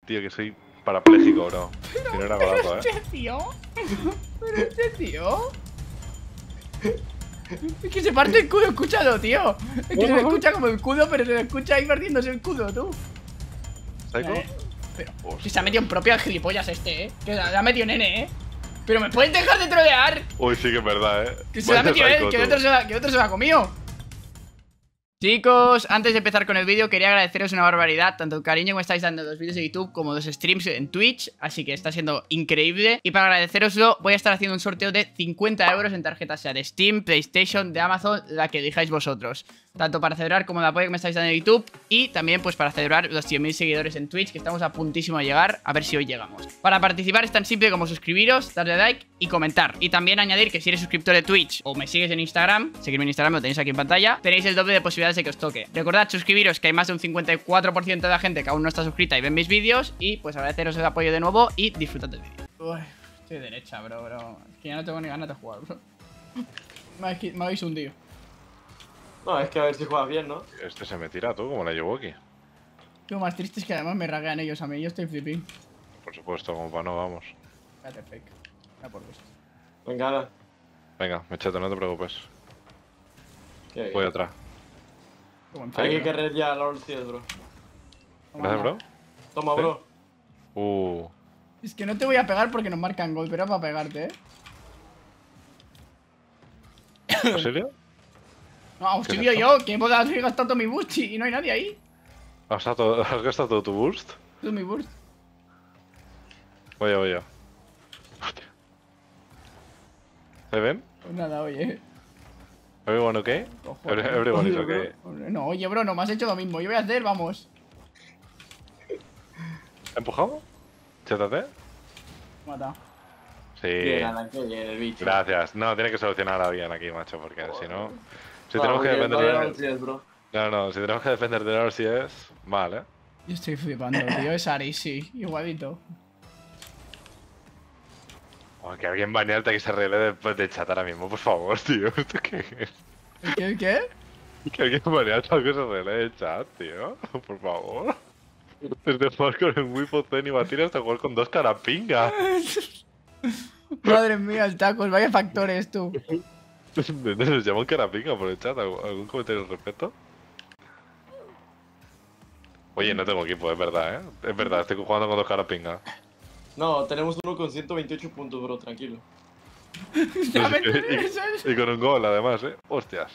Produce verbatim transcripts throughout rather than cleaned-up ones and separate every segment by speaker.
Speaker 1: tío, que soy parapléjico, bro.
Speaker 2: Pero,
Speaker 1: Si no era
Speaker 2: pero
Speaker 1: golazo, eh.
Speaker 2: este tío. Pero este tío. Es que se parte el escudo, escúchalo, tío. Es que se le escucha como el escudo, pero se le escucha ahí partiéndose el escudo, tú.
Speaker 1: ¿Psycho?
Speaker 2: Eh, pero, que se ha metido en propio al gilipollas este, eh. Que se ha metido nene, eh. Pero me puedes dejar de trolear.
Speaker 1: Uy, sí que es verdad, eh.
Speaker 2: Que se la ha
Speaker 1: Vaya
Speaker 2: metido él,
Speaker 1: psycho,
Speaker 2: que el
Speaker 1: tú.
Speaker 2: otro se la, que el otro se la ha comido. Chicos, antes de empezar con el vídeo quería agradeceros una barbaridad tanto el cariño que me estáis dando en los vídeos de YouTube como los streams en Twitch, así que está siendo increíble. Y para agradeceroslo voy a estar haciendo un sorteo de cincuenta euros en tarjetas, sea de Steam, PlayStation, de Amazon, la que elijáis vosotros, tanto para celebrar como el apoyo que me estáis dando en YouTube y también pues para celebrar los cien mil seguidores en Twitch, que estamos a puntísimo de llegar, a ver si hoy llegamos. Para participar es tan simple como suscribiros, darle like y comentar. Y también añadir que si eres suscriptor de Twitch o me sigues en Instagram, seguirme en Instagram, lo tenéis aquí en pantalla, tenéis el doble de posibilidades de que os toque. Recordad suscribiros, que hay más de un cincuenta y cuatro por ciento de la gente que aún no está suscrita y ven mis vídeos. Y pues agradeceros el apoyo de nuevo y disfrutad del vídeo. Uy, estoy derecha, bro, bro. Es que ya no tengo ni ganas de jugar, bro. Me habéis, me habéis hundido.
Speaker 3: No, es que a ver si juegas bien, ¿no?
Speaker 1: Este se me tira, tú, como la llevo aquí.
Speaker 2: Lo más triste es que además me raguean ellos a mí. Yo estoy flipping.
Speaker 1: Por supuesto, como para no, vamos.
Speaker 2: Espérate, fake. Ya por gusto.
Speaker 3: Venga, Ana.
Speaker 1: Venga, mechate, no te preocupes.
Speaker 3: ¿Qué?
Speaker 1: Voy atrás.
Speaker 2: Como en
Speaker 3: Hay
Speaker 2: fake,
Speaker 3: que
Speaker 2: bro.
Speaker 3: querer ya la Orciel, bro.
Speaker 2: Toma,
Speaker 1: ¿Gracias,
Speaker 2: anda.
Speaker 1: bro?
Speaker 3: Toma,
Speaker 1: Sí.
Speaker 3: bro.
Speaker 1: Uh.
Speaker 2: Es que no te voy a pegar porque nos marcan gol, pero para pegarte, eh.
Speaker 1: ¿En serio?
Speaker 2: No,
Speaker 1: ¿Qué
Speaker 2: auxilio
Speaker 1: es
Speaker 2: yo, que he gastado todo mi boost y y no hay nadie ahí.
Speaker 1: ¿Has gastado, has gastado todo tu boost?
Speaker 2: Todo mi boost.
Speaker 1: Voy a, voy a. Hostia. ¿Se ven?
Speaker 2: Pues nada, oye.
Speaker 1: ¿Everyone okay?
Speaker 2: Cojones.
Speaker 1: Every- Everyone is
Speaker 3: Oye,
Speaker 1: okay.
Speaker 2: No, oye, bro, no me has hecho lo mismo. Yo voy a hacer, vamos.
Speaker 1: ¿Te empujado? ¿Chétate?
Speaker 2: Mata.
Speaker 1: Sí.
Speaker 3: Bien, Ana, qué bien el bicho.
Speaker 1: Gracias. No, tiene que solucionar bien aquí, macho, porque si no... Si
Speaker 3: No,
Speaker 1: tenemos que
Speaker 3: bien,
Speaker 1: depender
Speaker 3: vaya la
Speaker 1: de...
Speaker 3: Orciel, bro.
Speaker 1: No, no, si tenemos que depender de la si es... Vale.
Speaker 2: Yo estoy flipando, tío. Es Ari, sí. Igualito.
Speaker 1: Oh, que alguien banearte que se arregle después de chat ahora mismo, por favor, tío. ¿Esto qué es?
Speaker 2: ¿El qué? ¿El qué?
Speaker 1: Que alguien banearte algo que se arregle de chat, tío. Por favor. Desde jugar con el Wii Zen y batir hasta jugar con dos carapingas.
Speaker 2: Madre mía, el tacos. Vaya factores, tú.
Speaker 1: Nos llaman carapinga por el chat. ¿Algún algún comentario al respecto? Oye, no tengo equipo, es verdad, ¿eh? Es verdad, estoy jugando con dos carapingas.
Speaker 3: No, tenemos uno con ciento veintiocho puntos, bro, tranquilo.
Speaker 2: Ya me-
Speaker 1: y, y con un gol, además, ¿eh? Hostias.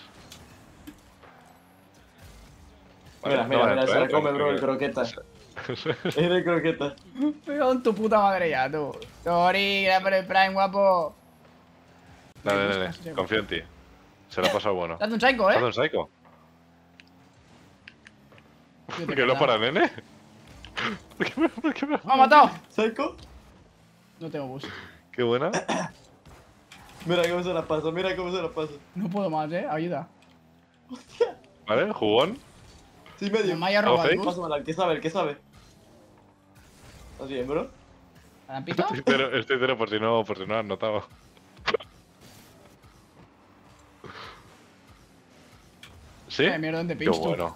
Speaker 3: Mira, mira, mira, se la come, bro, el
Speaker 1: creo
Speaker 3: croqueta. Es de croqueta.
Speaker 2: Me cago en tu puta madre ya, tú. Sorry, gracias por el Prime, guapo.
Speaker 1: Dale, dale, confío en ti. Se lo ha pasado bueno.
Speaker 2: Date un psycho,
Speaker 1: ¿Has
Speaker 2: eh.
Speaker 1: un psycho?
Speaker 2: Yo te
Speaker 1: ¿Por qué
Speaker 2: he
Speaker 1: lo
Speaker 2: matado.
Speaker 1: para, nene? ¿Por qué me, por qué me...
Speaker 2: ¡Me ha matado!
Speaker 3: ¿Psycho?
Speaker 2: No tengo boost.
Speaker 1: Qué buena.
Speaker 3: Mira cómo se la pasa, mira cómo se la pasa.
Speaker 2: No puedo más, eh. Ayuda.
Speaker 1: Vale, jugón.
Speaker 3: Sí, medio.
Speaker 2: Me haya robado el
Speaker 1: Ok.
Speaker 2: boost.
Speaker 3: Pásamela, el que sabe, el que sabe. ¿Estás bien, bro?
Speaker 2: ¿Alampito?
Speaker 1: Estoy cero, estoy cero por si no, por si no has notado. ¿Sí?
Speaker 2: Eh, mierda, ¿dónde
Speaker 1: Qué
Speaker 2: pinch tú?
Speaker 1: bueno.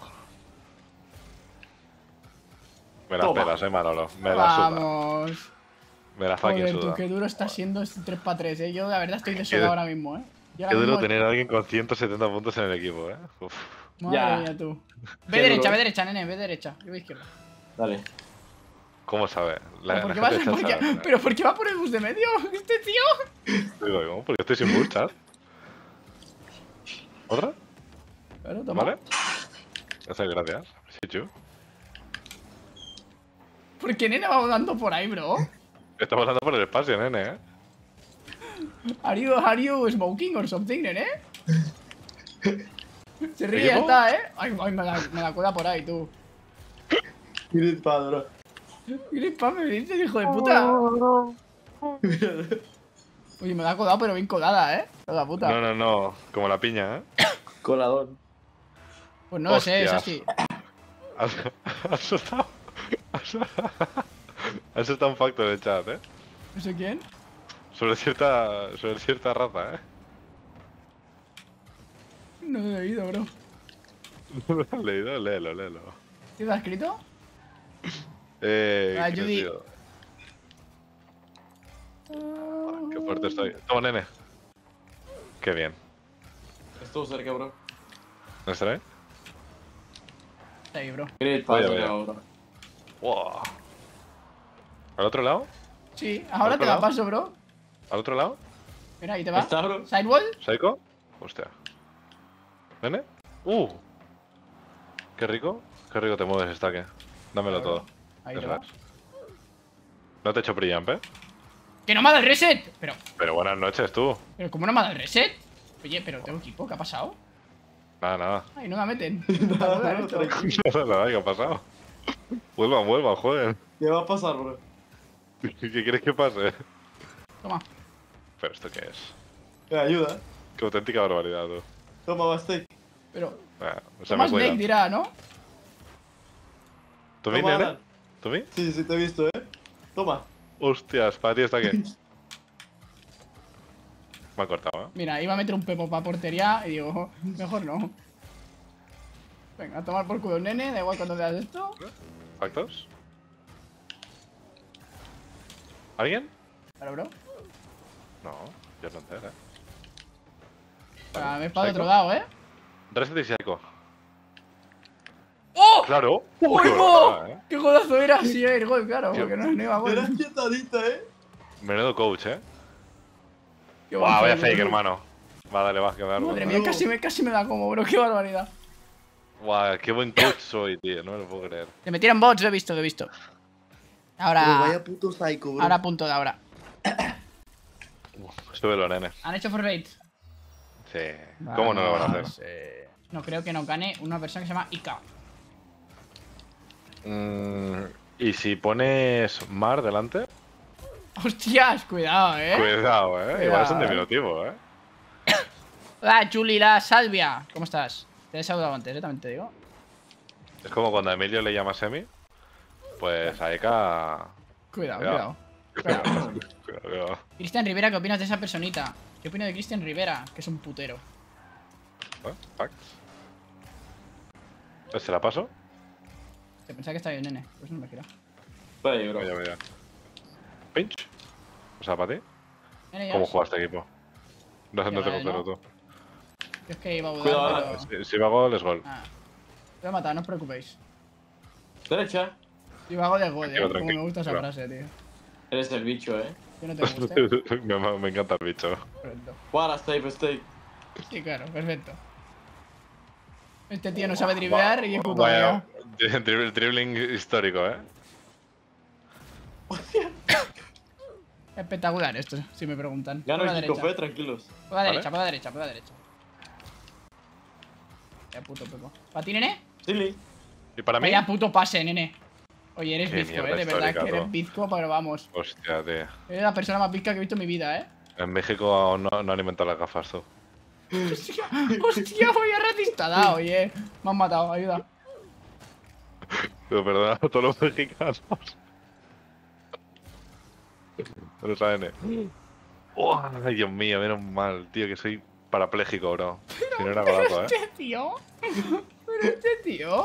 Speaker 1: Me las
Speaker 3: Toma.
Speaker 1: pelas, eh, Manolo. Me la suda.
Speaker 2: Vamos.
Speaker 1: Me la fucking
Speaker 2: Joder, tú,
Speaker 1: suda.
Speaker 2: qué duro está siendo este tres para tres, eh. Yo, la verdad, estoy
Speaker 1: Qué-
Speaker 2: desolado ahora mismo, eh. Yo ahora
Speaker 1: Qué duro
Speaker 2: mismo-
Speaker 1: tener a alguien con ciento setenta puntos en el equipo, eh. Uf.
Speaker 2: Madre
Speaker 3: Ya.
Speaker 2: mía, tú. Ve
Speaker 3: Qué
Speaker 2: derecha,
Speaker 3: duro,
Speaker 2: ve
Speaker 3: eh.
Speaker 2: derecha, nene, ve derecha. Yo voy izquierda.
Speaker 3: Dale.
Speaker 1: ¿Cómo sabe? La,
Speaker 2: ¿Pero por,
Speaker 1: la
Speaker 2: qué vas,
Speaker 1: gente
Speaker 2: por qué-
Speaker 1: chat sabe.
Speaker 2: ¿Pero por qué va por el bus de medio? Este tío.
Speaker 1: Digo, ¿cómo? Porque estoy sin boost, chat. ¿Otra?
Speaker 2: Claro, toma.
Speaker 1: ¿Vale? Muchas gracias. Sí, chu.
Speaker 2: ¿Por qué nene va dando por ahí, bro?
Speaker 1: Estamos andando por el espacio, nene, eh.
Speaker 2: Are you, are you smoking or something, nene? Se ríe, ya
Speaker 1: ¿Equipo?
Speaker 2: está, eh. Ay, ay, me la, me la cuela por ahí, tú.
Speaker 3: Grid pad, bro.
Speaker 2: Grispa me dice, hijo de puta. Oye, me la ha colado, pero bien colada, eh. La puta.
Speaker 1: No, no, no. Como la piña, eh.
Speaker 3: Colador.
Speaker 2: Pues no lo sé, es
Speaker 1: Hostias.
Speaker 2: así.
Speaker 1: Has, has soltado. Has, has soltado un facto en el chat, eh.
Speaker 2: No sé quién.
Speaker 1: Sobre cierta. Sobre cierta raza, eh.
Speaker 2: No lo he leído, bro.
Speaker 1: ¿No lo has leído? Léelo, léelo.
Speaker 2: ¿Qué te ha escrito?
Speaker 1: Eh,
Speaker 2: Ah,
Speaker 1: ¿quién
Speaker 2: Judy.
Speaker 1: ha sido? Ah, qué fuerte estoy. Toma, nene. Qué bien.
Speaker 3: Estuvo cerca, bro.
Speaker 1: ¿No estará ahí?
Speaker 2: Está ahí, bro.
Speaker 3: Great
Speaker 1: Vaya,
Speaker 3: pass,
Speaker 1: vaya.
Speaker 3: bro.
Speaker 1: Wow. ¿Al otro lado?
Speaker 2: Sí, ahora
Speaker 1: ¿Otro
Speaker 2: te la
Speaker 1: lado?
Speaker 2: paso, bro.
Speaker 1: ¿Al otro lado?
Speaker 2: Mira, ahí te va.
Speaker 3: ¿Está, bro?
Speaker 2: Sidewall.
Speaker 1: ¿Psycho? Hostia. ¿Nene? ¡Uh! Qué rico. Qué rico te mueves, Stake. Dámelo
Speaker 2: Claro.
Speaker 1: todo.
Speaker 2: Ahí
Speaker 1: Eso
Speaker 2: te va.
Speaker 1: es. No te he hecho pre-jump, ¿eh?
Speaker 2: ¡Que no me ha dado el reset! Pero,
Speaker 1: Pero buenas noches, tú.
Speaker 2: pero ¿cómo no me ha dado el reset? Oye, pero tengo equipo, ¿qué ha pasado?
Speaker 1: Nada, nada.
Speaker 2: Ay, no me meten.
Speaker 3: Nada,
Speaker 2: Joder,
Speaker 3: bro,
Speaker 2: esto.
Speaker 3: tranquilo.
Speaker 1: Nada, nada, ¿qué ha pasado? Vuelvan, vuelvan, jueguen.
Speaker 3: ¿Qué va a pasar, bro?
Speaker 1: ¿Qué quieres que pase?
Speaker 2: Toma.
Speaker 1: ¿Pero esto qué es?
Speaker 3: Eh, ayuda.
Speaker 1: Qué auténtica barbaridad, tú.
Speaker 3: Toma, va steak.
Speaker 2: Pero,
Speaker 1: Ah, o sea,
Speaker 2: toma
Speaker 1: me
Speaker 2: Snake
Speaker 1: cuidan.
Speaker 2: dirá, ¿no?
Speaker 1: ¿Tú vi,
Speaker 3: Toma,
Speaker 1: nene?
Speaker 3: Alan.
Speaker 1: ¿Tú vi?
Speaker 3: Sí, sí, te he visto, eh. Toma.
Speaker 1: Hostias, para ti está aquí. Me ha cortado, ¿eh?
Speaker 2: Mira, iba a meter un pepo para portería y digo, mejor no. Venga, a tomar por culo, nene, da igual cuando veas esto.
Speaker 1: ¿Factos? ¿Alguien?
Speaker 2: Claro, bro.
Speaker 1: No, yo no entero, ¿eh?
Speaker 2: O sea, me he para
Speaker 1: Psycho.
Speaker 2: otro lado, ¿eh?
Speaker 1: Reset y Psycho.
Speaker 2: ¡Oh!
Speaker 1: ¡Claro!
Speaker 2: ¡Uy,
Speaker 1: ¡Qué
Speaker 2: no!
Speaker 1: barbaridad, eh!
Speaker 2: ¡Qué godazo era! Sí, el gol, claro,
Speaker 1: Tío.
Speaker 2: porque no, no iba a
Speaker 3: Era
Speaker 2: gol.
Speaker 3: quietadita, eh.
Speaker 1: Menudo coach, ¿eh?
Speaker 2: Qué
Speaker 1: ¡Guau,
Speaker 2: buen
Speaker 1: vaya
Speaker 2: juego,
Speaker 1: fake,
Speaker 2: bro.
Speaker 1: hermano! Va, dale, va, que me da
Speaker 2: Madre
Speaker 1: vergüenza.
Speaker 2: mía, casi me, casi me da como, bro. Qué barbaridad.
Speaker 1: ¡Guau, qué buen coach soy, tío! No me lo puedo creer.
Speaker 2: Te metieron bots, lo he visto, lo he visto.
Speaker 3: Bro,
Speaker 2: Ahora.
Speaker 3: vaya puto psycho, bro.
Speaker 2: Ahora punto de ahora.
Speaker 1: Uf, súbelo, nene.
Speaker 2: ¿Han hecho for rate?
Speaker 1: Sí. ¿Cómo no lo van a hacer?
Speaker 2: Vamos, eh, No creo que no gane una persona que se llama Ika.
Speaker 1: Mm, ¿y si pones Mar delante?
Speaker 2: Hostias, cuidado, eh.
Speaker 1: Cuidado, eh. Igual es un
Speaker 2: Cuidado, eh.
Speaker 1: diminutivo, eh.
Speaker 2: Hola, Chuli, la salvia. ¿Cómo estás? Te he saludado antes, eh, también te digo.
Speaker 1: Es como cuando a Emilio le llama Semi. Pues a Eka.
Speaker 2: Cuidado,
Speaker 1: Cuidado.
Speaker 2: cuidado.
Speaker 1: Cuidado, cuidado, cuidado.
Speaker 2: Cristian Rivera, ¿qué opinas de esa personita? ¿Qué opino de Cristian Rivera? Que es un putero.
Speaker 1: ¿Eh? Facts. Pues ¿se la paso?
Speaker 2: Te pensaba que estaba bien, nene. Pues no me quiero.
Speaker 3: Espera ahí, bro.
Speaker 1: Mira, mira. Pinch. O sea, para ti.
Speaker 2: Nene, ya.
Speaker 1: ¿Cómo jugaste equipo? No sé, no te
Speaker 2: Ya,
Speaker 1: conté
Speaker 2: ¿no?
Speaker 1: tú.
Speaker 2: Yo es que iba a dudar,
Speaker 3: Cuidado,
Speaker 2: pero...
Speaker 3: ahora.
Speaker 1: Si, si va gol, es gol.
Speaker 2: Ah. Te voy a matar, no os preocupéis.
Speaker 3: Derecha.
Speaker 2: Si va gol de gol, eh.
Speaker 1: Tranquilo,
Speaker 2: Como
Speaker 1: tranquilo.
Speaker 2: me gusta esa
Speaker 1: Claro.
Speaker 2: frase, tío.
Speaker 3: Eres el bicho, eh.
Speaker 2: Yo no te gusta.
Speaker 1: me, me encanta el bicho.
Speaker 2: Perfecto.
Speaker 3: Guarda, steak, steak.
Speaker 2: Sí, claro, perfecto. Este tío no sabe driblear y es puto
Speaker 1: Vaya,
Speaker 2: amigo.
Speaker 1: dribble- dribbling histórico, eh.
Speaker 2: Espectacular esto, si me preguntan.
Speaker 3: Gano
Speaker 2: Por la
Speaker 3: el Kiko
Speaker 2: derecha.
Speaker 3: Fe, tranquilos.
Speaker 2: Por la
Speaker 1: ¿Vale?
Speaker 2: derecha, por la derecha, por la derecha. Ya puto Pepo. ¿Para ti, nene?
Speaker 3: Silly.
Speaker 1: Y para mí.
Speaker 2: Vaya puto pase, nene. Oye, eres
Speaker 1: Qué
Speaker 2: bizco,
Speaker 1: mierda
Speaker 2: eh. De verdad
Speaker 1: histórica,
Speaker 2: que eres
Speaker 1: tú.
Speaker 2: bizco, pero vamos.
Speaker 1: Hostia, tío.
Speaker 2: Eres la persona más bizca que he visto en mi vida, eh.
Speaker 1: En México aún no, no han inventado las gafas, tú.
Speaker 2: Hostia, hostia, voy a racista, da, oye. Me han matado, ayuda.
Speaker 1: Pero perdona a todos los mexicanos. Pero saben, eh. Oh, ay, Dios mío, menos mal, tío, que soy parapléjico, bro. Si no era golazo, eh.
Speaker 2: Este tío. Pero este tío.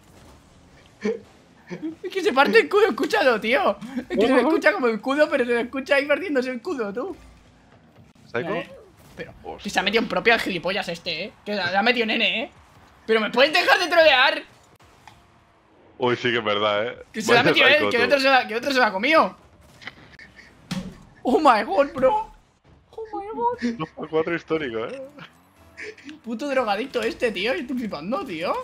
Speaker 2: Es que se parte el escudo, escúchalo, tío. Es que se le escucha como el escudo, pero se le escucha ahí partiéndose el escudo, tú.
Speaker 1: ¿Psycho?
Speaker 2: Mira, eh. Pero,
Speaker 1: Hostia.
Speaker 2: que se ha metido en propia el gilipollas este, eh. Que se ha metido nene, eh. Pero me puedes dejar de trolear.
Speaker 1: Uy, sí que es verdad, eh.
Speaker 2: Que se la ha
Speaker 1: Vaya
Speaker 2: metido él,
Speaker 1: psycho,
Speaker 2: que
Speaker 1: tú.
Speaker 2: otro se la, que otro se la ha comido. Oh my god, bro. Oh my god.
Speaker 1: dos por cuatro histórico, eh.
Speaker 2: Puto drogadicto este, tío. Estoy flipando, tío.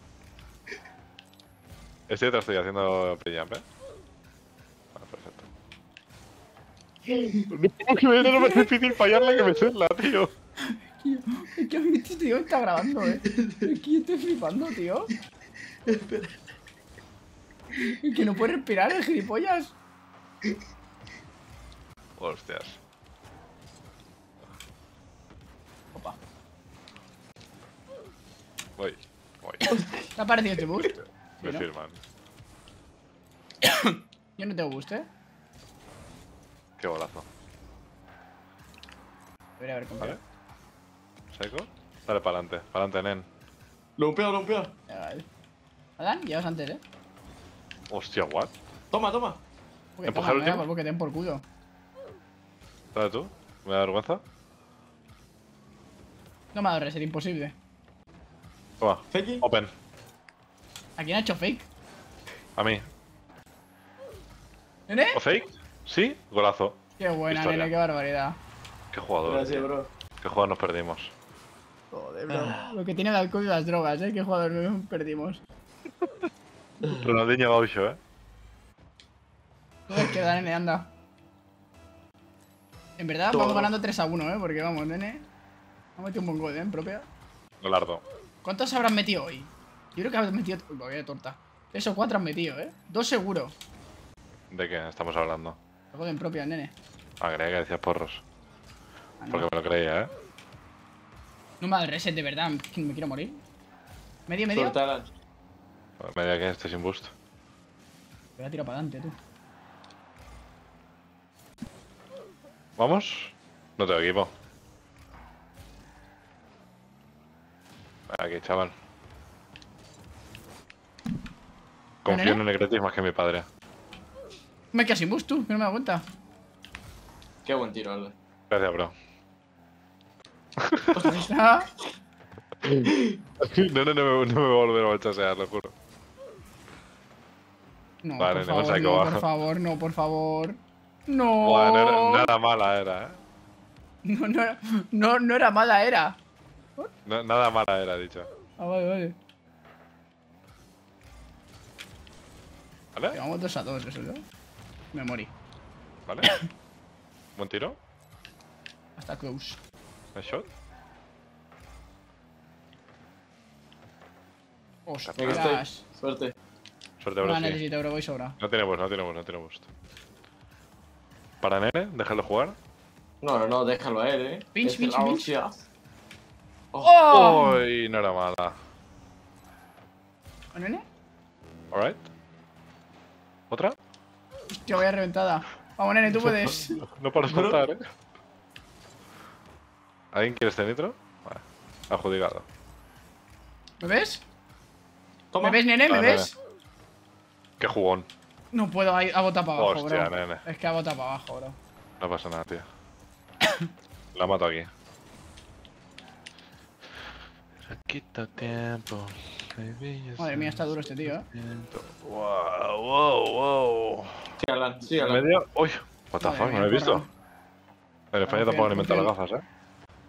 Speaker 1: Este te estoy haciendo pre-jump, eh. Vale, perfecto. No, que me es más difícil fallarla que meterla, tío.
Speaker 2: Tío, es que a mí este tío está grabando, eh. Es que yo estoy flipando, tío. Es que no puede respirar el gilipollas.
Speaker 1: Hostias.
Speaker 2: Opa.
Speaker 1: Voy, voy.
Speaker 2: ¿Te ha parecido este boost?
Speaker 1: Me
Speaker 2: ¿no?
Speaker 1: firman.
Speaker 2: Yo no tengo boost, eh.
Speaker 1: Qué golazo.
Speaker 2: Debería haber comprado.
Speaker 1: ¿Vale? ¿Psycho? Dale, pa'lante, pa'lante, nen.
Speaker 3: Lumpeo, lumpeo.
Speaker 2: Vale. Adán, llevas antes, eh.
Speaker 1: Hostia, what?
Speaker 3: Toma, toma.
Speaker 2: Porque
Speaker 1: ¿Empujar
Speaker 2: toma,
Speaker 1: el
Speaker 2: me da
Speaker 1: último?
Speaker 2: por que te den por culo.
Speaker 1: Dale tú. Me da vergüenza.
Speaker 2: No me ha dado reset, imposible.
Speaker 1: Toma.
Speaker 3: Fakey.
Speaker 1: Open.
Speaker 2: ¿A quién ha hecho fake?
Speaker 1: A mí.
Speaker 2: ¿Nene?
Speaker 1: ¿O fake? Sí. Golazo.
Speaker 2: Qué buena,
Speaker 1: Historia.
Speaker 2: nene, qué barbaridad.
Speaker 1: Qué jugador.
Speaker 3: Gracias,
Speaker 1: tío.
Speaker 3: bro.
Speaker 1: Qué jugador nos perdimos.
Speaker 2: Joder, bro. Lo que tiene el alcohol y las drogas, ¿eh? Qué jugador perdimos.
Speaker 1: Ronaldinho Gaucho, eh.
Speaker 2: Joder, queda, nene, anda. En verdad,
Speaker 3: Todo.
Speaker 2: vamos ganando tres a uno, ¿eh? Porque vamos, nene. Ha metido un buen gol, ¿eh? En propia.
Speaker 1: Golardo.
Speaker 2: ¿Cuántos habrán metido hoy? Yo creo que habrán metido. Uy, vaya torta. Tres o cuatro han metido, ¿eh? Dos seguro.
Speaker 1: ¿De qué estamos hablando?
Speaker 2: El gol en propia, nene.
Speaker 1: Ah, creía que decías porros.
Speaker 2: Ah, no.
Speaker 1: Porque me lo creía, eh.
Speaker 2: No me da el reset, de verdad. Me quiero morir. ¿Medio, medio?
Speaker 3: Suelta, Alan.
Speaker 1: Media que estoy sin boost.
Speaker 2: Voy a tirar para adelante, tú.
Speaker 1: ¿Vamos? No tengo equipo. Aquí, chaval. Confío
Speaker 2: ¿Nene?
Speaker 1: en el Negretti más que en mi padre.
Speaker 2: Me he quedado sin boost, tú, que no me da cuenta.
Speaker 3: Qué buen tiro, Alan.
Speaker 1: Gracias, bro.
Speaker 2: Ahí está.
Speaker 1: No, no, no, me, no me voy a volver a balchasear, lo juro.
Speaker 2: No,
Speaker 1: Vale,
Speaker 2: por
Speaker 1: nene,
Speaker 2: favor,
Speaker 1: psycho
Speaker 2: no,
Speaker 1: bajo.
Speaker 2: por favor, no, por favor. No.
Speaker 1: Buah, no era, nada mala era, eh.
Speaker 2: No, no, era- no, no era mala, era.
Speaker 1: No- nada mala era, dicho.
Speaker 2: Ah, vale, vale.
Speaker 1: ¿Vale?
Speaker 2: Llevamos dos a dos, eso, ¿no? Me morí.
Speaker 1: ¿Vale? Buen tiro.
Speaker 2: Hasta close.
Speaker 1: Nice shot.
Speaker 3: Venga, estoy.
Speaker 2: Ostras.
Speaker 3: Suerte.
Speaker 1: Suerte,
Speaker 2: No
Speaker 1: bro,
Speaker 2: la
Speaker 1: sí.
Speaker 2: necesito, bro, voy sobra.
Speaker 1: No tiene boost, no tiene boost, no tiene boost. Para nene, déjalo jugar.
Speaker 3: No, no, no, déjalo a él, eh.
Speaker 2: Pinch,
Speaker 3: Es
Speaker 2: pinch,
Speaker 3: la
Speaker 2: pinch.
Speaker 3: hostia.
Speaker 2: ¡Oh!
Speaker 1: Uy, no era mala.
Speaker 2: ¿Nene?
Speaker 1: Alright. ¿Otra?
Speaker 2: Hostia, voy a reventada. Vamos, nene, tú puedes.
Speaker 1: No para soltar, eh. ¿Alguien quiere este nitro? Vale. Adjudicado.
Speaker 2: ¿Me ves?
Speaker 3: Toma.
Speaker 2: ¿Me ves, nene? ¿Me
Speaker 1: Ah,
Speaker 2: ves?
Speaker 1: Qué jugón.
Speaker 2: No puedo, ha ha botado para abajo,
Speaker 1: Hostia,
Speaker 2: bro.
Speaker 1: nene.
Speaker 2: Es que ha botado para abajo, bro.
Speaker 1: No pasa nada, tío. La mato aquí. Quita tiempo.
Speaker 2: Madre mía, está duro este tío, eh.
Speaker 1: Wow, wow, wow.
Speaker 3: Sí, Alan, sí,
Speaker 1: ¿En
Speaker 3: Alan.
Speaker 1: medio? Uy, what the
Speaker 2: Madre
Speaker 1: fuck, no
Speaker 2: mía,
Speaker 1: lo he visto.
Speaker 2: porra.
Speaker 1: En España
Speaker 2: Confía,
Speaker 1: tampoco alimentan las
Speaker 2: confía.
Speaker 1: gafas, eh.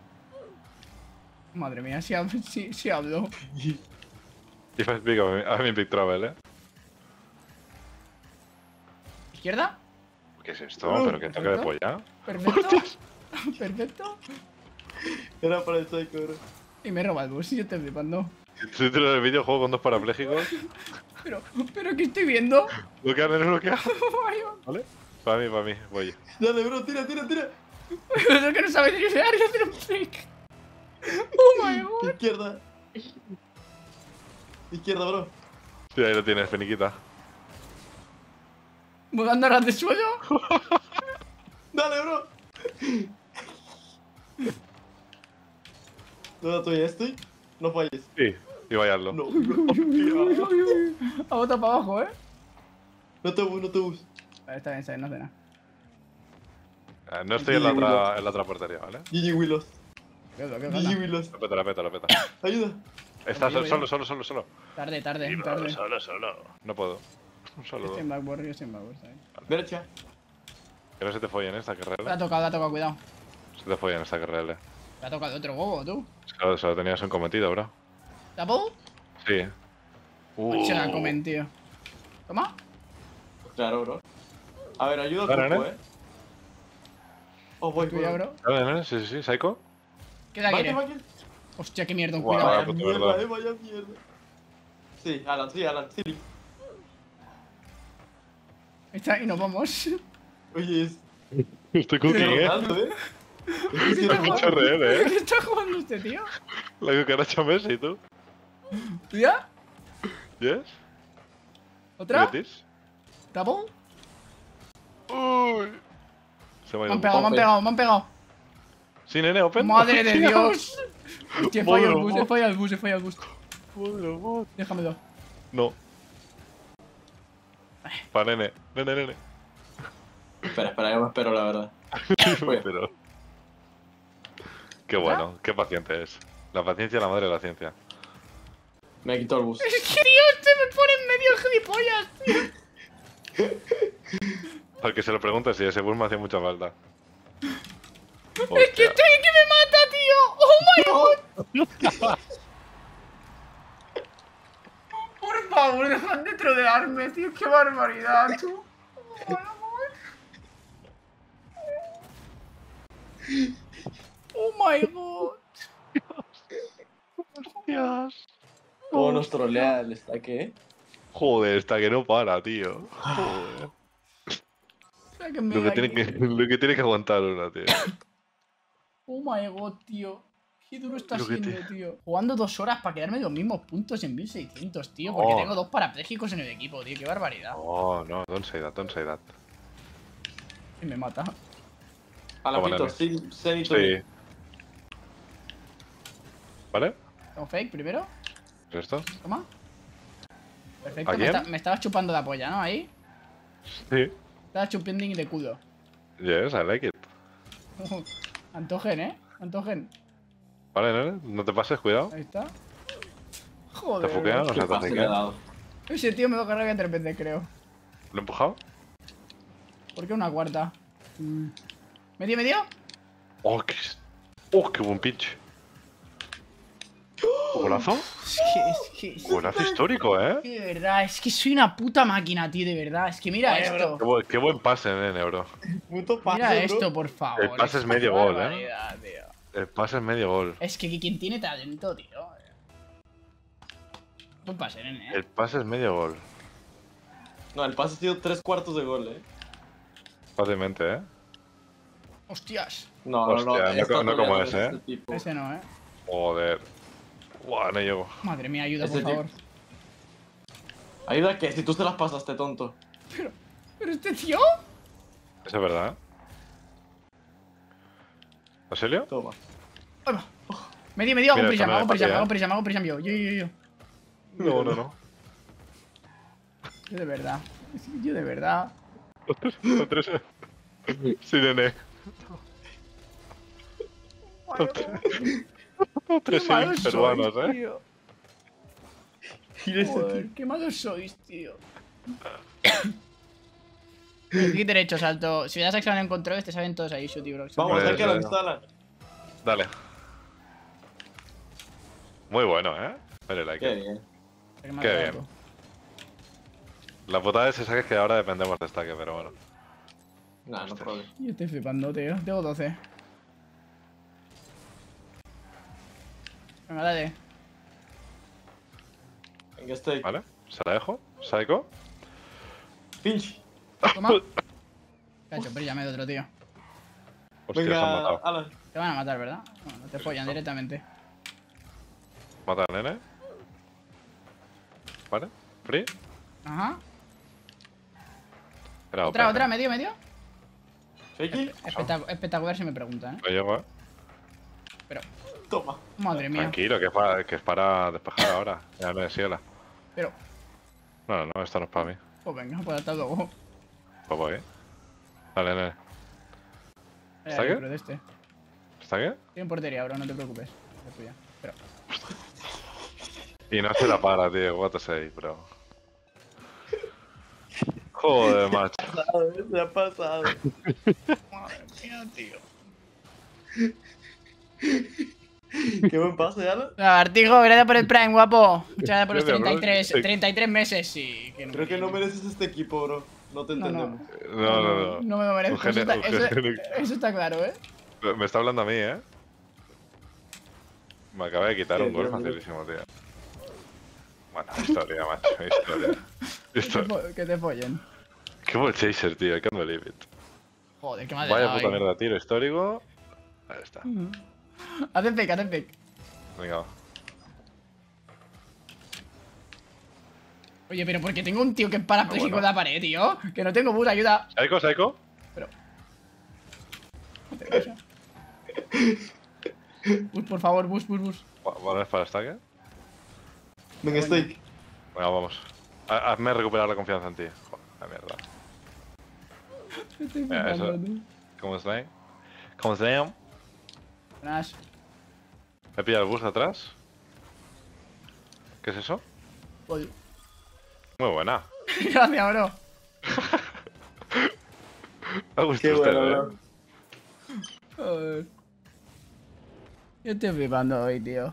Speaker 2: Madre mía, sí, hab- sí, sí hablo.
Speaker 1: If I speak, I'm in big trouble, eh.
Speaker 2: ¿Izquierda?
Speaker 1: ¿Qué es esto? ¿Pero qué toque de polla?
Speaker 2: Perfecto. Perfecto.
Speaker 3: Era para el psycho, bro.
Speaker 2: Y me roba el bus y yo estoy flipando.
Speaker 1: Título del videojuego con dos parapléjicos.
Speaker 2: Pero, pero ¿qué estoy viendo?
Speaker 1: Bloquea, nene, bloquea.
Speaker 2: Vaya.
Speaker 1: ¿Vale? Para mí, para mí, voy.
Speaker 3: Dale, bro, tira, tira, tira.
Speaker 2: Es que no sabes ni qué área hacer un fake. Oh my god.
Speaker 3: Izquierda. Izquierda, bro.
Speaker 1: Sí, ahí lo tienes, feniquita.
Speaker 2: Mudando ras de suelo.
Speaker 3: Dale, bro. ¿Dónde estoy? ¿Estoy? No falles.
Speaker 1: Sí, y vayarlo.
Speaker 3: No,
Speaker 2: Ha botado para abajo, eh.
Speaker 3: no te bus, no te bus.
Speaker 2: Vale, está bien, está bien, no hace nada.
Speaker 1: Eh, No estoy en la otra, en la otra portería, ¿vale?
Speaker 3: G G Willows.
Speaker 2: Qué lo, qué
Speaker 3: G G
Speaker 2: gana.
Speaker 3: Willows.
Speaker 1: Lo peta, lo peta, lo peta.
Speaker 3: Ayuda.
Speaker 1: Está
Speaker 2: Voy,
Speaker 1: solo,
Speaker 2: voy.
Speaker 1: solo, solo, solo, solo.
Speaker 2: Tarde, tarde,
Speaker 1: Solo,
Speaker 2: tarde.
Speaker 1: solo, solo. No puedo. Solo
Speaker 2: Estoy
Speaker 1: dos.
Speaker 2: en backboard, yo estoy en backboard, está bien.
Speaker 3: Derecha.
Speaker 1: Que no se te follen esta
Speaker 2: Le ha
Speaker 1: carrera.
Speaker 2: tocado, le ha tocado, cuidado.
Speaker 1: Se te follen esta carrera.
Speaker 2: Le ha tocado otro huevo, tú.
Speaker 1: Solo, solo tenías un cometido, bro.
Speaker 2: ¿Tapó?
Speaker 1: Sí. Uh.
Speaker 2: Se la comen, tío. Toma.
Speaker 3: Claro, bro. A ver, ayuda al
Speaker 1: Dale,
Speaker 3: cuerpo,
Speaker 1: ¿eh?
Speaker 3: eh. Oh, voy,
Speaker 2: Tuya,
Speaker 3: voy.
Speaker 2: bro.
Speaker 1: Dale, nene, sí, sí, sí, Psycho.
Speaker 2: ¿Qué la
Speaker 3: Michael,
Speaker 2: quiere?
Speaker 3: Michael.
Speaker 2: Hostia, qué mierda,
Speaker 1: Guau.
Speaker 2: cuidado.
Speaker 1: Ah,
Speaker 3: Vaya
Speaker 1: puta
Speaker 3: mierda,
Speaker 1: verdad.
Speaker 3: eh, vaya mierda. Sí, Alan, sí, Alan, sí.
Speaker 2: Ahí está, y nos vamos.
Speaker 3: Oye, es.
Speaker 1: Estoy
Speaker 3: Estoy
Speaker 1: cooking, eh.
Speaker 3: rotando, eh.
Speaker 1: Es mucho real, eh.
Speaker 2: ¿Qué está jugando este tío?
Speaker 1: La cucaracha Messi, tú.
Speaker 2: ¿Tú ya?
Speaker 1: ¿Yes?
Speaker 2: ¿Otra?
Speaker 1: ¿Betis?
Speaker 2: ¿Tapó?
Speaker 1: Uy. Se me ha
Speaker 2: Me han
Speaker 1: ido.
Speaker 2: pegado, me han pegado, me han pegado.
Speaker 1: Sí, nene, open.
Speaker 2: ¡Madre de
Speaker 1: Hostia.
Speaker 2: Dios! Hostia, he fallado el
Speaker 1: Madre
Speaker 2: bus,
Speaker 1: mía.
Speaker 2: he fallado el bus, he fallado el bus.
Speaker 1: Madre mía.
Speaker 2: Déjamelo.
Speaker 1: No. Pa' nene. Nene, nene.
Speaker 3: Espera, espera, yo me espero, la verdad. Voy.
Speaker 1: Pero... Qué bueno, qué paciente es. La paciencia es la madre de la ciencia.
Speaker 3: Me quitó el bus.
Speaker 2: Es que, tío, este me pone en medio gilipollas, tío.
Speaker 1: Al que se lo pregunte si ese bus me hacía mucha falta.
Speaker 2: Es que estoy que me mata, tío. Oh my god. Por favor, dejad de trolearme, tío. Qué barbaridad, tú. Oh my god.
Speaker 1: Dios.
Speaker 3: ¿Cómo nos trolea el stack, eh?
Speaker 1: Joder, está que no para, tío. Joder.
Speaker 2: Sáquenme
Speaker 1: Lo
Speaker 2: de
Speaker 1: que, tiene
Speaker 2: aquí.
Speaker 1: que, lo que tiene que aguantar una, tío.
Speaker 2: Oh my god, tío. Qué duro está
Speaker 1: Lo que
Speaker 2: siendo,
Speaker 1: te-
Speaker 2: tío. Jugando dos horas para quedarme los mismos puntos en mil seiscientos, tío. Porque
Speaker 1: Oh.
Speaker 2: tengo dos parapléjicos en el equipo, tío. Qué barbaridad.
Speaker 1: Oh, no, don't say that, don't say that.
Speaker 2: Y me mata.
Speaker 3: A la
Speaker 1: Toma,
Speaker 3: pito,
Speaker 1: nene.
Speaker 3: sí, sí,
Speaker 1: Sí. ¿Vale?
Speaker 2: ¿Tengo fake primero?
Speaker 1: ¿Es esto?
Speaker 2: Toma. Perfecto.
Speaker 1: ¿A
Speaker 2: Me,
Speaker 1: quién?
Speaker 2: esta- me estabas chupando la polla, ¿no? Ahí.
Speaker 1: Sí.
Speaker 2: Estabas chupando de culo.
Speaker 1: Yes, I like it.
Speaker 2: Antojen, ¿eh? Antojen.
Speaker 1: Vale, nene, no te pases, cuidado.
Speaker 2: Ahí está.
Speaker 1: Te
Speaker 2: Joder.
Speaker 1: fuquean, o
Speaker 3: ¿Qué
Speaker 1: sea, te
Speaker 3: pase le he
Speaker 1: fuquean.
Speaker 3: dado?
Speaker 2: Ese tío me va a cargar de repente, creo.
Speaker 1: ¿Lo he empujado?
Speaker 2: ¿Por qué una cuarta? Mm. ¿Medio, medio?
Speaker 1: Oh, qué, oh, qué buen pitch. ¿Golazo?
Speaker 2: Es que, es que, es
Speaker 1: Golazo histórico, ¿eh?
Speaker 2: que de verdad, es que soy una puta máquina, tío, de verdad. Es que mira
Speaker 3: Vaya,
Speaker 2: esto.
Speaker 1: Qué, bu- qué buen pase, nene, bro.
Speaker 3: Puto pase,
Speaker 2: Mira
Speaker 3: bro.
Speaker 2: esto, por favor.
Speaker 1: El pase es
Speaker 2: que
Speaker 1: medio
Speaker 2: qué
Speaker 1: gol, ¿eh?
Speaker 2: barbaridad, tío.
Speaker 1: El pase es medio gol.
Speaker 2: Es que quien tiene talento, tío. Buen pase, nene, ¿eh?
Speaker 1: El pase es medio gol.
Speaker 3: No, el pase ha sido tres cuartos de gol, eh.
Speaker 1: Fácilmente, ¿eh?
Speaker 2: Hostias.
Speaker 3: No, no, no.
Speaker 1: Hostia, no
Speaker 3: está
Speaker 1: co- no como
Speaker 3: troleando
Speaker 1: ese,
Speaker 3: este
Speaker 1: ¿eh?
Speaker 3: tipo.
Speaker 2: Ese no, ¿eh?
Speaker 1: Joder. Buah, no llego.
Speaker 2: Madre mía, ayuda,
Speaker 3: Ese
Speaker 2: por
Speaker 3: tío-
Speaker 2: favor.
Speaker 3: Ayuda que si tú se las pasaste, tonto.
Speaker 2: ¿Pero este tío?
Speaker 1: Eso es verdad, ¿eh? ¿Basilio?
Speaker 3: Toma.
Speaker 2: Ahí va. Medio, medio, hago
Speaker 1: Mira,
Speaker 2: prisa,
Speaker 1: esta no
Speaker 2: hago
Speaker 1: es
Speaker 2: prisa,
Speaker 1: partida,
Speaker 2: hago
Speaker 1: ¿eh?
Speaker 2: prisa, hago prisa, yo, yo, yo, yo.
Speaker 1: No, no, no.
Speaker 2: Yo de verdad. Es que Yo de verdad.
Speaker 1: Tres. Sí, nene. Tres
Speaker 2: Qué malos
Speaker 1: sims peruanos,
Speaker 2: sois,
Speaker 1: ¿eh?
Speaker 2: tío.
Speaker 3: Mira ese
Speaker 2: Joder,
Speaker 3: tío.
Speaker 2: qué malos sois, tío. Clic derecho, salto. Si le das a examen en control, te saben todos ahí, Shooty Bro.
Speaker 3: Vamos,
Speaker 1: Hombre,
Speaker 3: hay que lo
Speaker 1: eso-
Speaker 3: instalan.
Speaker 1: Dale. Muy bueno, ¿eh? Dale like.
Speaker 3: Qué bien.
Speaker 1: Qué bien. La putada es esa que ahora dependemos de stack, pero bueno.
Speaker 3: Nah, no
Speaker 1: Hostia.
Speaker 3: problema.
Speaker 2: Yo estoy flipando, tío. Tengo doce. Venga, dale.
Speaker 3: Venga, estoy.
Speaker 1: ¿Vale? ¿Se la dejo? ¿Psycho?
Speaker 3: Pinch.
Speaker 2: Toma. Cacho, pero llame de otro, tío.
Speaker 1: Hostia, se han
Speaker 3: Venga,
Speaker 1: matado.
Speaker 3: Alan.
Speaker 2: Te van a matar, ¿verdad? Bueno, te follan directamente.
Speaker 1: Mata al nene. ¿Vale? ¿Free?
Speaker 2: Ajá.
Speaker 1: Era
Speaker 2: Otra,
Speaker 1: open,
Speaker 2: otra,
Speaker 1: ¿eh?
Speaker 2: medio, medio.
Speaker 3: Fakey.
Speaker 2: Espectac- espectacular si me preguntan, ¿eh?
Speaker 1: No llego, ¿eh?
Speaker 2: Pero,
Speaker 3: Toma.
Speaker 2: madre mía.
Speaker 1: Tranquilo, que es para, que es para despejar ahora. Ya no es ciela.
Speaker 2: Pero,
Speaker 1: No, no, esto no es para mí.
Speaker 2: pues venga, pues hasta luego.
Speaker 1: Pues voy. Dale, nene.
Speaker 2: Eh,
Speaker 1: ¿Está qué?
Speaker 2: pero de este.
Speaker 1: ¿Está qué?
Speaker 2: Tiene portería, bro, no te preocupes. Es tuya. Pero,
Speaker 1: Y no se la para, tío. What to say, bro. Joder, macho.
Speaker 3: Se ha pasado.
Speaker 2: madre mía, tío.
Speaker 3: Qué buen pase, Alan.
Speaker 2: Lagartijo, gracias por el Prime, guapo. Muchas gracias por los
Speaker 1: Gracias, bro.
Speaker 2: treinta y tres, treinta y tres meses, sí. Que no
Speaker 3: Creo
Speaker 2: me-
Speaker 3: que no mereces este equipo, bro. No te
Speaker 2: No, no.
Speaker 3: entendemos.
Speaker 1: No, no, no.
Speaker 2: No me lo merezco. Eso
Speaker 1: Eugenio-
Speaker 2: está, eso-
Speaker 1: Eugenio-
Speaker 2: eso está claro, ¿eh?
Speaker 1: Me está hablando a mí, ¿eh? Me acaba de quitar
Speaker 3: Qué
Speaker 1: un gol
Speaker 3: bien,
Speaker 1: facilísimo, tío. Bueno, historia, macho. Historia.
Speaker 2: Que te,
Speaker 1: Historia.
Speaker 2: fo- que te follen.
Speaker 1: Qué buen chaser, tío. I can't believe it.
Speaker 2: Joder, qué mal
Speaker 1: Vaya
Speaker 2: dado
Speaker 1: puta
Speaker 2: ahí.
Speaker 1: mierda, tiro histórico. Ahí está.
Speaker 2: Hacen fake, hacen fake.
Speaker 1: Venga, va.
Speaker 2: Oye, pero porque tengo un tío que es parapléjico
Speaker 1: Ah, bueno.
Speaker 2: de la pared, tío. Que no tengo bus, ayuda.
Speaker 1: Psycho, Psycho.
Speaker 2: Pero. Joder, cosa. Bus, por favor, bus, bus, bus.
Speaker 1: Va- ¿Vale para stack? eh?
Speaker 3: Venga, estoy.
Speaker 1: Venga, vamos. Ha- Hazme recuperar la confianza en ti. Joder. La mierda.
Speaker 2: Estoy
Speaker 1: Mira, eso.
Speaker 2: flipando, tío.
Speaker 1: ¿Cómo se llama? ¿Cómo se llama?
Speaker 2: Buenas.
Speaker 1: ¿Me pilla el bus atrás? ¿Qué es eso?
Speaker 2: Joder.
Speaker 1: Muy buena.
Speaker 2: Gracias, bro.
Speaker 1: Me gusta
Speaker 3: Qué
Speaker 1: usted,
Speaker 3: bueno,
Speaker 1: ¿eh?
Speaker 3: bro.
Speaker 2: Joder. Yo estoy flipando hoy, tío.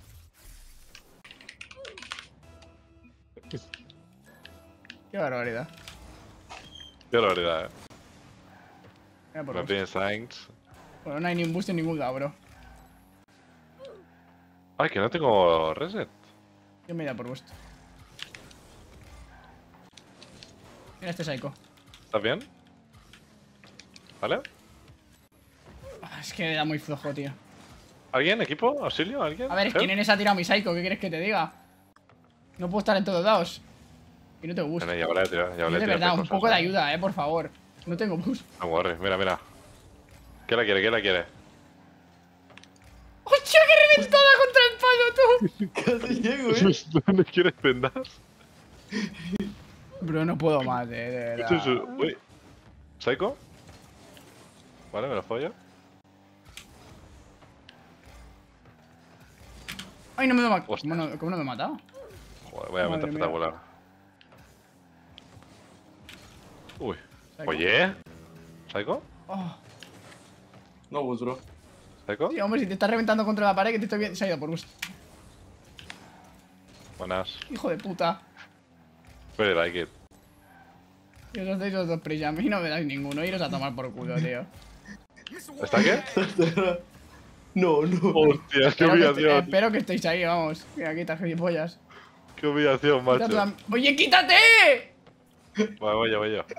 Speaker 2: Qué barbaridad.
Speaker 1: Yo la verdad, ¿eh?
Speaker 2: Mira por
Speaker 1: Me
Speaker 2: boost.
Speaker 1: piden Saints.
Speaker 2: Bueno, no hay ni un boost en ningún lado, bro.
Speaker 1: Ay, que no tengo reset.
Speaker 2: Yo me da por boost. Mira este psycho.
Speaker 1: ¿Estás bien? ¿Vale?
Speaker 2: Ah, es que da muy flojo, tío.
Speaker 1: ¿Alguien? ¿Equipo? ¿Auxilio? ¿Alguien?
Speaker 2: A ver,
Speaker 1: ¿Help?
Speaker 2: ¿quién en esa ha tirado mi psycho? ¿Qué quieres que te diga? No puedo estar en todos lados. Y no tengo boost.
Speaker 1: Bueno, ya hablé de tirar, ya
Speaker 2: Yo
Speaker 1: hablé
Speaker 2: de
Speaker 1: tirar
Speaker 2: verdad, un
Speaker 1: cosas,
Speaker 2: poco de
Speaker 1: ¿eh?
Speaker 2: ayuda, eh, por favor. No tengo boost.
Speaker 1: No worries, mira, mira. ¿Qué la quiere? ¿Qué la quiere?
Speaker 2: ¡Hostia, qué reventada contra el palo, tú!
Speaker 3: Casi llego, eh.
Speaker 1: ¿Dónde quieres pendas?
Speaker 2: Bro, no puedo más, eh, de verdad.
Speaker 1: Uy. ¿Psycho? Vale, me lo follo.
Speaker 2: Ay, no me lo ma-
Speaker 1: Ostras.
Speaker 2: ¿Cómo no, ¿Cómo no me he matado?
Speaker 1: Joder, vaya mente
Speaker 2: Madre mía.
Speaker 1: espectacular. Uy.
Speaker 2: ¿Psycho?
Speaker 1: Oye. ¿Psycho?
Speaker 2: Oh,
Speaker 3: No, pues, bro.
Speaker 1: ¿Psycho?
Speaker 2: tío, hombre, si te estás reventando contra la pared, que te estoy viendo. Se ha ido por boost.
Speaker 1: Buenas.
Speaker 2: Hijo de puta.
Speaker 1: Very like it.
Speaker 2: Y os dais los dos prisa. A mí no me dais ninguno. Iros a tomar por culo, tío.
Speaker 1: ¿Está qué?
Speaker 3: No, no.
Speaker 1: Hostia, qué
Speaker 2: Espero que,
Speaker 1: humillación.
Speaker 2: espero que estéis ahí, vamos. Mira, quita, gilipollas.
Speaker 1: Qué humillación, macho.
Speaker 2: Quítate la- ¡Oye, quítate!
Speaker 1: Vale, voy yo, voy yo.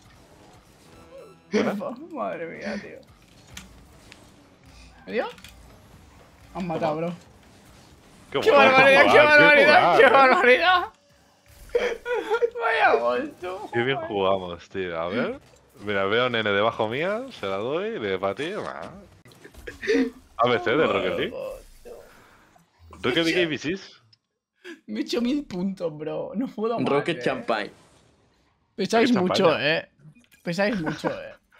Speaker 2: Madre mía, tío. ¿Me dio? Me han matado, bro.
Speaker 1: Qué,
Speaker 2: ¡Qué
Speaker 1: bueno,
Speaker 2: barbaridad, qué
Speaker 1: jugar,
Speaker 2: barbaridad,
Speaker 1: jugar,
Speaker 2: qué
Speaker 1: ¿eh?
Speaker 2: barbaridad! Vaya gol, tú.
Speaker 1: Qué bien jugamos, tío. A ver. Mira, veo a nene debajo mía, se la doy, de para ti. nah. A B C de Rocket League. Rocket League A B Cs.
Speaker 2: Me he hecho mil puntos, bro. No puedo más.
Speaker 3: Rocket
Speaker 2: eh.
Speaker 3: Champagne.
Speaker 2: Pesáis
Speaker 1: Rocket
Speaker 2: mucho,
Speaker 1: champaña.
Speaker 2: eh. Pesáis mucho, eh.